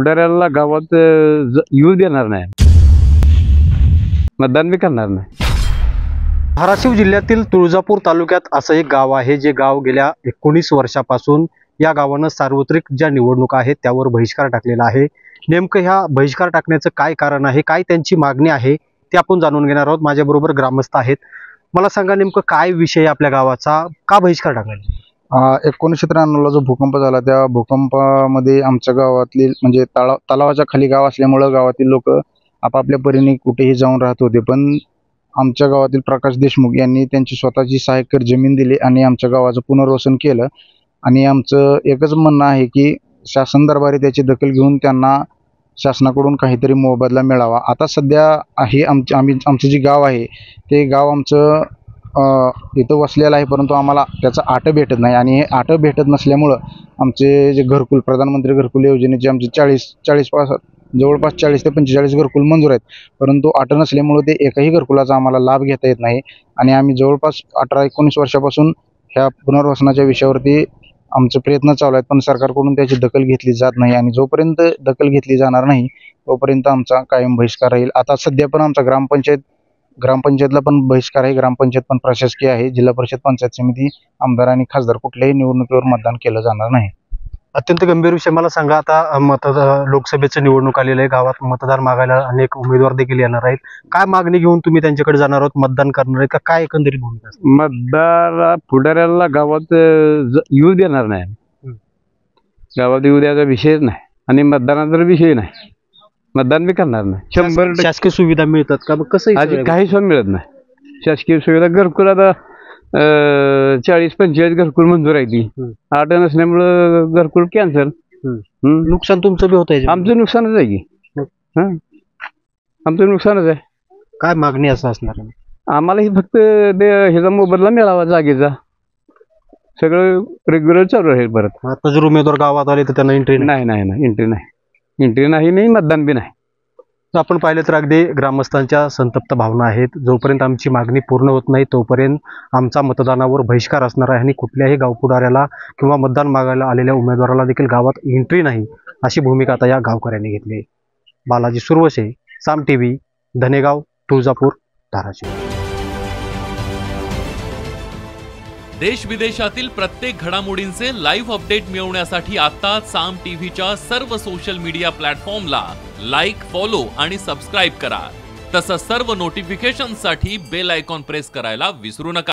पुढाऱ्याला गावात येऊ देणार नाही, मतदान बी करणार नाही. धाराशिव जिल्ह्यातील तुळजापूर तालुक्यात असं एक गाव आहे जे गाव गेल्या 19 वर्षापासून या गावानं सार्वत्रिक ज्या निवडणुका आहेत त्यावर बहिष्कार टाकलेला आहे. नेमकं ह्या बहिष्कार टाकण्याचं काय कारण आहे, काय त्यांची मागणी आहे ते आपण जाणून घेणार आहोत. माझ्याबरोबर ग्रामस्थ आहेत. मला सांगा नेमकं काय विषय आपल्या गावाचा, का बहिष्कार टाकला? 1993ला जो भूकंप झाला त्या भूकंपामध्ये आमच्या गावातील म्हणजे तलावाच्या खाली गाव असल्यामुळं गावातील लोक आपापल्या परीने कुठेही जाऊन राहत होते. पण आमच्या गावातील प्रकाश देशमुख यांनी त्यांची स्वतःची 6 एकर जमीन दिली आणि आमच्या गावाचं पुनर्वसन केलं. आणि आमचं एकच म्हणणं आहे की शासन दरबारी त्याची दखल घेऊन त्यांना शासनाकडून काहीतरी मोबदला मिळावा. आता सध्या हे आमचं जे गाव आहे ते गाव आमचं इथं वसलेलं आहे, परंतु आम्हाला त्याचं आट भेटत नाही. आणि हे आट भेटत नसल्यामुळं आमचे जे घरकुल, प्रधानमंत्री घरकुल योजनेचे आमचे 40 जवळपास 40 ते 45 घरकुल मंजूर आहेत, परंतु आट नसल्यामुळं ते एकही घरकुलाचा आम्हाला लाभ घेता येत नाही. आणि आम्ही जवळपास 18-19 वर्षापासून ह्या पुनर्वसनाच्या विषयावरती आमचे प्रयत्न चालू आहेत, पण सरकारकडून त्याची दखल घेतली जात नाही. आणि जोपर्यंत दखल घेतली जाणार नाही तोपर्यंत आमचा कायम बहिष्कार राहील. आता सध्या पण आमचा ग्रामपंचायतला पण बहिष्कार आहे. ग्रामपंचायत पण प्रशासकीय आहे. जिल्हा परिषद, पंचायत समिती, आमदार आणि खासदार कुठल्याही निवडणुकीवर मतदान केलं जाणार नाही. अत्यंत गंभीर विषय. मला सांगा, आता लोकसभेचं निवडणूक आलेलं आहे, गावात मतदार मागायला अनेक उमेदवार देखील येणार आहेत. काय मागणी घेऊन तुम्ही त्यांच्याकडे जाणार आहोत, मतदान करणार आहे का, काय एकंदरीत भूमिका? मतदार पुढाऱ्याला गावात येऊ देणार नाही, गावात येऊ द्यायचा विषयच नाही. आणि मतदानाचा विषय नाही, मतदान बी करणार नाही. 100% शासकीय सुविधा मिळतात का? कसं आधी काही सुद्धा मिळत नाही. शासकीय सुविधा घरकुल आता 40-45 घरकुल मंजूर आहे. ती आट नसल्यामुळं घरकुल कॅन्सल. नुकसान तुमचं बी होत आहे? आमचं नुकसानच आहे की, आमचं नुकसानच आहे. काय मागणी असं असणार आहे? आम्हाला ही फक्त ह्याचा मोबदला मिळावा, जागेचा. सगळं रेग्युलर चालू राहील. परत आता जर उमेदवार गावात आले तर त्यांना एंट्री नाही, एंट्री नाही, मतदान बी नाही. आपण पाहिलं तर अगदी ग्रामस्थांच्या संतप्त भावना आहेत. जोपर्यंत आमची मागणी पूर्ण होत नाही तोपर्यंत आमचा मतदानावर बहिष्कार असणार आहे आणि कुठल्याही गावपुढाऱ्याला किंवा मतदान मागायला आलेल्या उमेदवाराला देखील गावात एंट्री नाही, अशी भूमिका आता या गावकऱ्यांनी घेतली. बालाजी सुरवसे, साम टीव्ही, धनेगाव, तुळजापूर, धाराशिव. देश विदेशातील प्रत्येक घडामोडींचे लाईव्ह अपडेट मिळवण्यासाठी आता साम टीव्हीच्या सर्व सोशल मीडिया प्लॅटफॉर्मला लाईक, फॉलो आणि सबस्क्राईब करा. तसंच सर्व नोटिफिकेशनसाठी बेल आयकॉन प्रेस करायला विसरू नका.